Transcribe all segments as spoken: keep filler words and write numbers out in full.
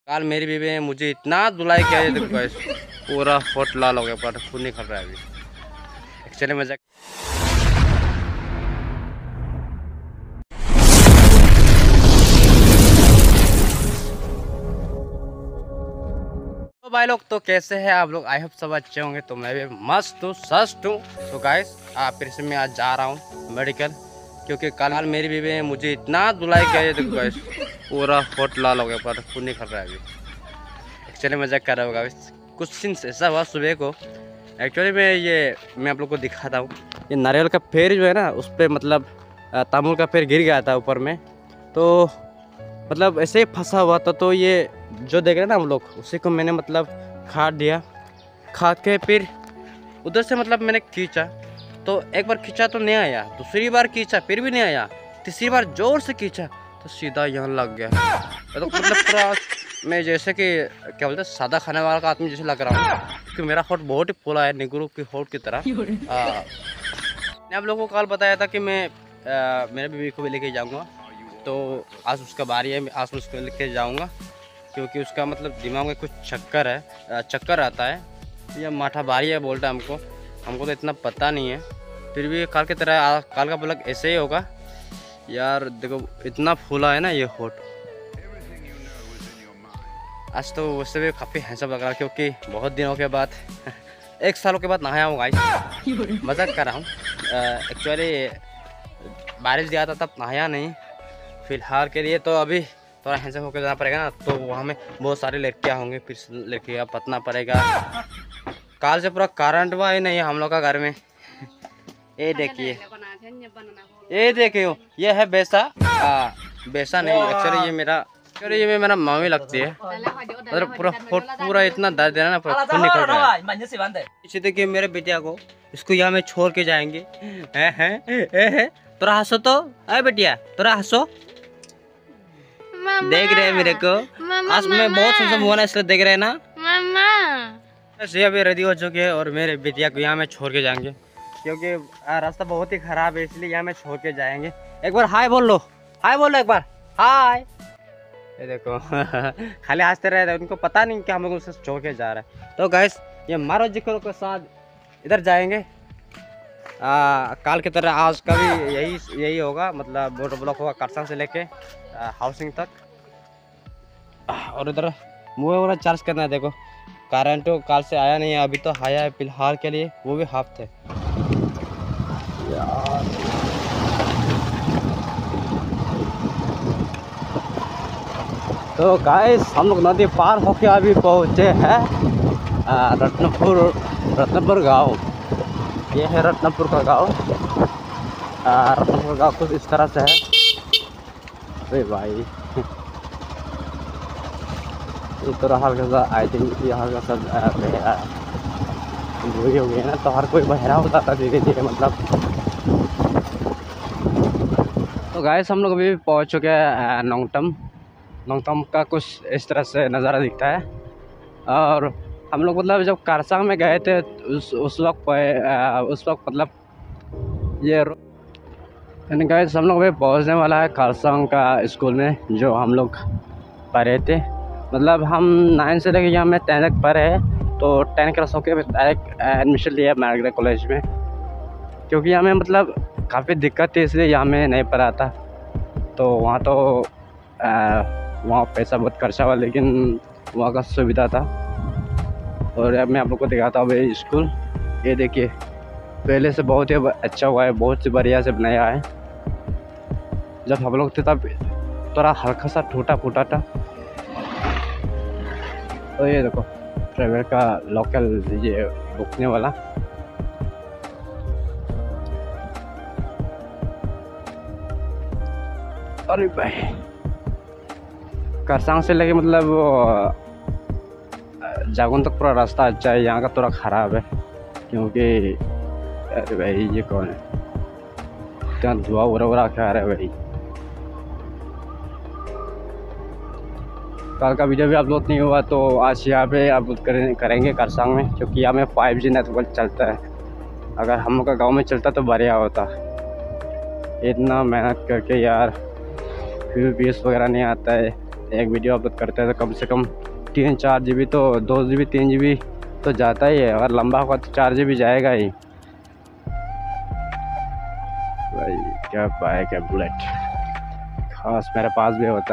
कल मेरी बीवी ने मुझे इतना धुलाई किया है, देखो गाइस पूरा फोट लाल हो गया, पर खून निकल रहा है अभी। एक्चुअली मजाक। तो भाई लोग, तो कैसे हैं आप लोग? आई होप सब अच्छे होंगे। तो मैं भी मस्त हूँ, सस्त हूँ। तो गाइस आप फिर से मैं आज जा रहा हूँ मेडिकल, क्योंकि कल मेरी बीवी ने मुझे इतना धुलाई किया है, देखो गाइस पूरा फोट लाल हो गया, पर खून निकल रहा है अभी। एक्चुअली मजाक कर रहा होगा। कुछ दिन ऐसा हुआ सुबह को, एक्चुअली मैं ये मैं आप लोग को दिखाता हूँ। ये नारियल का पेड़ जो है ना, उस पर मतलब तामुल का पेड़ गिर गया था ऊपर में, तो मतलब ऐसे ही फंसा हुआ था। तो ये जो देख रहे हैं ना हम लोग, उसी को मैंने मतलब काट दिया। काट के फिर उधर से मतलब मैंने खींचा, तो एक बार खींचा तो नहीं आया, दूसरी बार खींचा फिर भी नहीं आया, तीसरी बार जोर से खींचा तो सीधा यहाँ लग गया। तो मतलब पूरा मैं जैसे कि क्या बोलते हैं, सादा खाने वाला का आदमी जैसे लग रहा हूँ, क्योंकि मेरा होठ बहुत ही फूला है, निगरू की होठ की तरह। मैंने आप लोगों को कल बताया था कि मैं आ, मेरे बीवी को भी लेके जाऊँगा, तो आज उसका बारी है, आज उसको लेके जाऊँगा, क्योंकि उसका मतलब दिमाग में कुछ चक्कर है, चक्कर आता है या माथा भारी है बोलता है हमको। हमको तो इतना पता नहीं है, फिर भी कल की तरह कल का पलक ऐसे ही होगा यार। देखो इतना फूला है ना ये होठ। आज तो वैसे भी काफ़ी हैंडसम लग रहा है, क्योंकि बहुत दिनों के बाद एक सालों के बाद नहाया हूँ गाइस। मजाक कर रहा हूँ। एक्चुअली बारिश दिया था तब नहाया नहीं फिलहाल के लिए। तो अभी थोड़ा हैंडसम होकर जाना पड़ेगा ना, तो वहाँ में बहुत सारे लड़कियाँ होंगे, फिर लड़कियाँ पतना पड़ेगा। काल से पूरा करंट हुआ ही नहीं है हम लोग का घर में। ये देखिए, ये देखिए, ये है बेसा। आ, बेसा नहीं, एक्चुअली ये मेरा एक्चुअली ये मेरा मामी लगती है। मतलब पूरा पूरा इतना दर्द है ना, पूरा खून निकल रहा है। इसे देखिए मेरे बेटिया को, इसको यहाँ में छोड़ के जाएंगे। हैं हैं तोरा हंसो तो, अरे बेटिया तोरा हंसो। देख रहे हैं मेरे को, आज मैं बहुत सुंदर हुआ ना, इसलिए देख रहे हैं ना। ऐसे अभी रेडी हो चुके हैं और मेरे बेटिया को यहाँ में छोड़ के जाएंगे, क्योंकि रास्ता बहुत ही खराब है, इसलिए यहाँ में छोड़ के जाएंगे। एक बार हाय बोल लो, हाय बोल लो एक बार, हाय। ये देखो खाली हंसते रहे थे, उनको पता नहीं कि हम लोग उसे छोड़ के जा रहे हैं। तो गाइस ये मारो जिक्र के साथ इधर जाएंगे। आ, काल की तरह आज का भी यही यही होगा, मतलब मोटर ब्लॉक होगा करसंग से लेके हाउसिंग तक। और इधर मुँह वगैरह चार्ज करना है। देखो करंट तो काल से आया नहीं है, अभी तो आया है फिलहाल के लिए, वो भी हाफ थे यार। तो गाइस हम लोग नदी पार होके अभी पहुँचे हैं रत्नपुर रत्नपुर गांव। ये है रत्नपुर का गांव। रत्नपुर गांव कुछ इस तरह से है। अरे भाई ये तो हल्का आई थिंक ये हल्का सा वही हो गया ना, तो हर कोई बहरा होता था धीरे धीरे मतलब। तो गाइस हम लोग अभी पहुंच चुके हैं नोंगटम। नोंगटम का कुछ इस तरह से नज़ारा दिखता है। और हम लोग मतलब जब करसंग में गए थे उस उस वक्त उस वक्त मतलब ये गाइस हम लोग अभी पहुँचने वाला है करसंग का स्कूल में, जो हम लोग पढ़े थे। मतलब हम नाइन्थ से लेकर यहाँ में टेन तक पढ़े हैं, तो टेन क्लास होकर डायरेक्ट एडमिशन लिया मैगरे कॉलेज में, क्योंकि यहाँ में मतलब काफ़ी दिक्कत थी, इसलिए यहाँ में नहीं पढ़ा था। तो वहाँ तो आ, वहाँ पैसा बहुत खर्चा हुआ, लेकिन वहाँ का सुविधा था। और अब मैं आप लोग को दिखाता हूँ ये स्कूल। ये देखिए पहले से बहुत ही अच्छा हुआ है, बहुत ही बढ़िया से बनाया है। जब हम लोग थे तब थोड़ा हल्का सा टूटा फूटा था। तो ये देखो ट्रेवल का लोकल ये रुकने वाला। अरे भाई करसंग से लेके मतलब जागुन तक पूरा रास्ता अच्छा है, यहाँ का थोड़ा ख़राब है, क्योंकि अरे भाई ये कौन है, इतना धुआं उड़ा उड़ा के आ रहा है भाई। कल का वीडियो भी अपलोड नहीं हुआ, तो आज यहाँ पे अपलोड करें करेंगे करसंग में, क्योंकि यहाँ में फाइव जी नेटवर्क चलता है। अगर हम लोग का गाँव में चलता तो बढ़िया होता। इतना मेहनत करके यार फिर भी बेस वगैरह नहीं आता है, एक वीडियो अपलोड करते हैं तो कम से कम तीन चार जी बी तो दो जी बी तीन जी बी तो जाता ही है। अगर लंबा होगा तो चार जी बी जाएगा ही। भाई क्या बाइक है बुलेट, खास मेरे पास भी होता।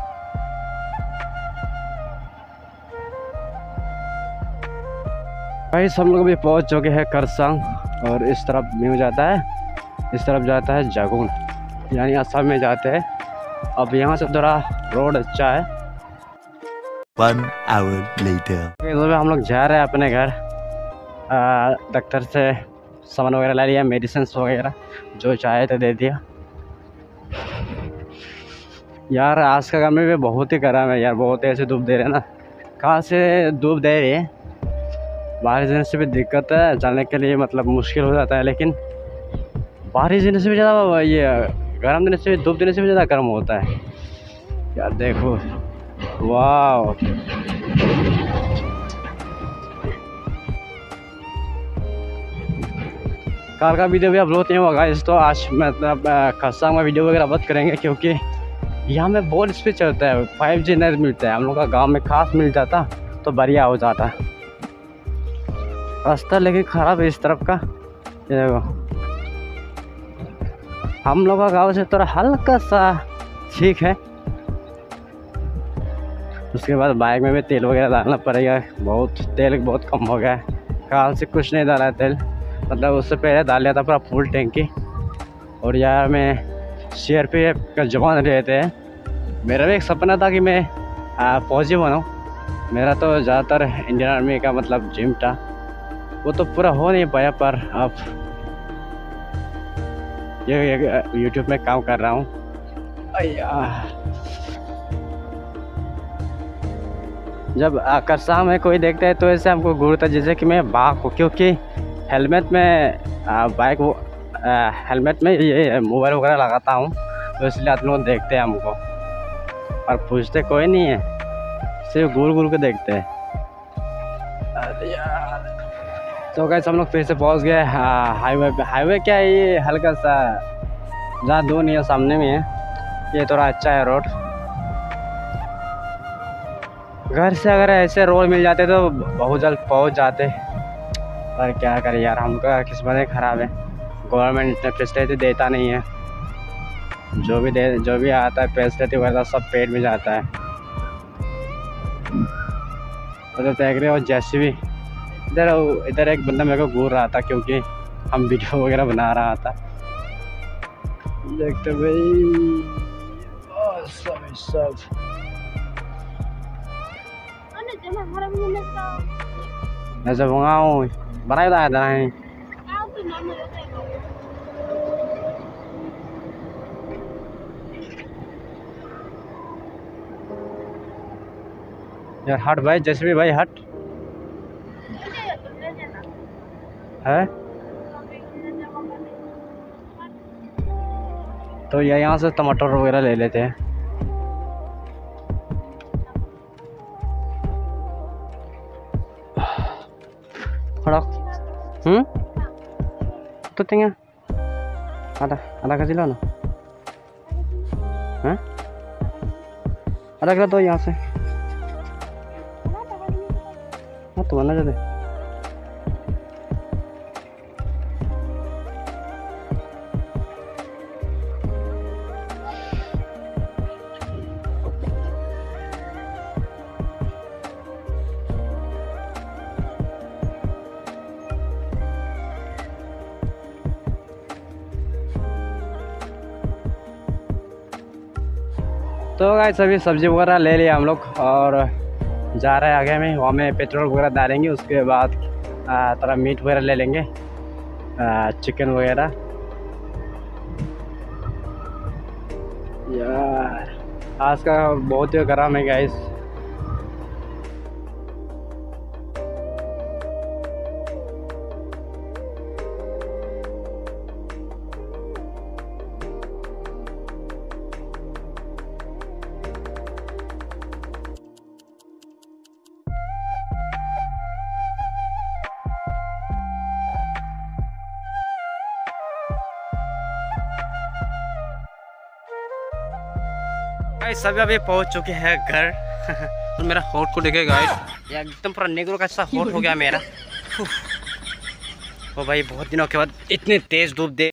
भाई सब लोग भी पहुंच चुके हैं करसंग और इस तरफ न्यू जाता है, इस तरफ जाता है जागुन, यानी असम में जाते हैं। अब यहाँ से थोड़ा रोड अच्छा है। One hour later. तो हम लोग जा रहे हैं अपने घर। डॉक्टर से सामान वगैरह ले लिया, मेडिसिन वगैरह जो चाहे तो दे दिया। यार आज का गर्मी भी बहुत ही गर्म है यार, बहुत ऐसे धूप दे रहे हैं ना। कहाँ से धूप दे रही है, बारिश देने से भी दिक्कत है, चलने के लिए मतलब मुश्किल हो जाता है। लेकिन बारिश देने से भी ज़्यादा, ये गर्म देने से, धूप देने से भी ज़्यादा गर्म होता है यार। देखो वाह, कार का वीडियो भी अपलोड नहीं होगा इस, तो आज मतलब खरसांग में वीडियो वगैरह अपलोड करेंगे क्योंकि यहाँ में बहुत स्पीड चलता है, फाइव जी नेट मिलता है। हम लोग का गांव में खास मिल जाता तो बढ़िया हो जाता। रास्ता लेकिन ख़राब है इस तरफ का। ये देखो, हम लोग का गाँव से थोड़ा हल्का सा ठीक है। उसके बाद बाइक में भी तेल वगैरह डालना पड़ेगा, बहुत तेल बहुत कम हो गया है। काल से कुछ नहीं डाला है तेल, मतलब उससे पहले डाल लिया था पूरा फुल टैंकी। और यार मैं शेयर पे का जवान रहते हैं, मेरा भी एक सपना था कि मैं फौजी बनूं। मेरा तो ज़्यादातर इंडियन आर्मी का मतलब ड्रीम था, वो तो पूरा हो नहीं पाया। पर अब ये यूट्यूब में काम कर रहा हूँ। जब करसा में कोई देखता है तो ऐसे हमको घूरता है जैसे कि मैं बाघ हूँ, क्योंकि हेलमेट में बाइक वो हेलमेट में ये मोबाइल वगैरह लगाता हूँ, तो इसलिए आप लोग देखते हैं हमको और पूछते कोई नहीं है, सिर्फ घूर घूर के देखते हैं। अरे यार, तो कैसे हम लोग फिर से पहुँच गए हाईवे पे। हाईवे क्या है, ये हल्का सा ज़्यादा दूर नहीं है, सामने में है। ये थोड़ा अच्छा है रोड। घर से अगर ऐसे रोड मिल जाते तो बहुत जल्द पहुंच जाते, पर क्या करें यार, हमका किस्मत ख़राब है। गवर्नमेंट फैसिलिटी देता नहीं है, जो भी दे जो भी आता है फैसिलिटी वगैरह सब पेड में जाता है। तो देख रहे हो जैसे भी इधर इधर एक बंदा मेरे को घूर रहा था क्योंकि हम वीडियो वगैरह बना रहा था। देखते भाई सब सब ऐसे bungaw baray ta đây यार। हट भाई, जैसे भी भाई हट है। तो ये यहाँ से टमाटर वगैरह ले लेते हैं। हम्म तो tinggal ada ada kasih लो ना, हैं ada करा तो यहाँ से हाँ तो बना जाते। तो गाइस सभी सब्जी वगैरह ले लिया हम लोग और जा रहे हैं आगे में, वहाँ में पेट्रोल वगैरह डालेंगे। उसके बाद थोड़ा मीट वगैरह ले लेंगे, चिकन वगैरह। यार आज का बहुत ही गर्म है गाइस। गाइस सभी अभी पहुंच चुके हैं घर। तो मेरा होठ को देखे गाइस, एकदम पूरा नेग्रो का सा होठ हो गया मेरा। ओ भाई बहुत दिनों के बाद इतनी तेज धूप दे